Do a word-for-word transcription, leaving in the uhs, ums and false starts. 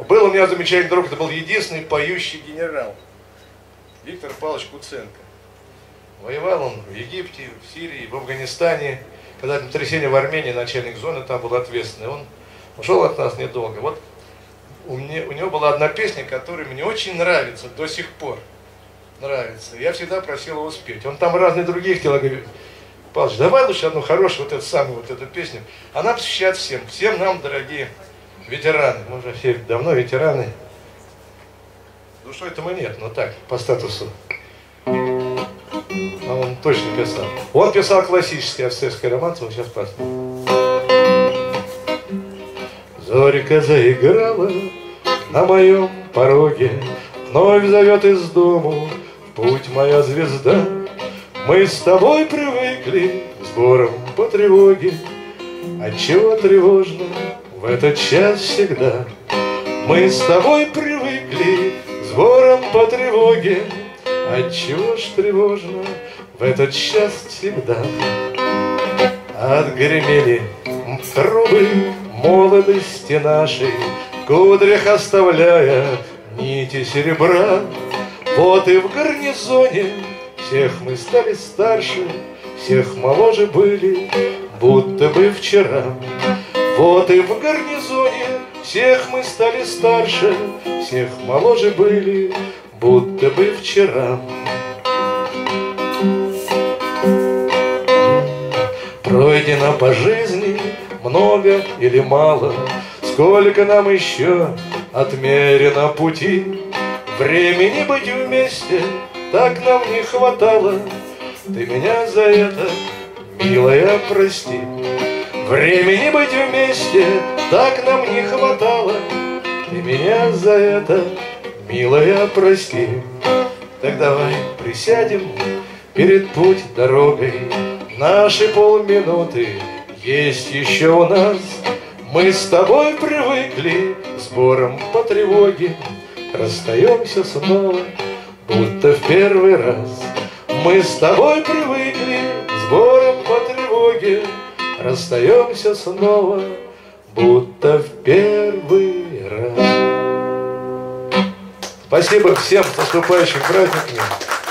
Был у меня замечательный друг, это был единственный поющий генерал. Виктор Павлович Куценко. Воевал он в Египте, в Сирии, в Афганистане. Когда землетрясение в Армении, начальник зоны там был ответственный. Он ушел от нас недолго. Вот у, меня, у него была одна песня, которая мне очень нравится до сих пор. Нравится. Я всегда просил его спеть. Он там разные другие хотел. Я говорю: Павлович, давай лучше одну хорошую, вот эту самую, вот эту песню. Она посвящает всем, всем нам, дорогие ветераны. Мы уже все давно ветераны. Душой-то мы нет, но так, по статусу. А он точно писал. Он писал классический австрийский романс, он сейчас послушаем. Зорька заиграла на моем пороге, вновь зовет из дому в путь моя звезда. Мы с тобой привыкли к сборам по тревоге. Отчего тревожно в этот час всегда? Мы с тобой привыкли к сборам по тревоге. Отчего ж тревожно в этот час всегда? Отгремели трубы молодости нашей, в кудрях оставляя нити серебра. Вот и в гарнизоне всех мы стали старше, всех моложе были, будто бы вчера. Вот и в гарнизоне всех мы стали старше, всех моложе были, будто бы вчера. Пройдено по жизни много или мало, сколько нам еще отмерено пути. Времени быть вместе так нам не хватало. Ты меня за это, милая, прости. Времени быть вместе так нам не хватало. Ты меня за это, милая, прости. Так давай присядем перед путь дорогой. Наши полминуты есть еще у нас. Мы с тобой привыкли к сборам по тревоге. Расстаемся снова, будто в первый раз. Мы с тобой привыкли к сборам по тревоге. Расстаемся снова, будто в первый раз. Спасибо всем с наступающими праздниками.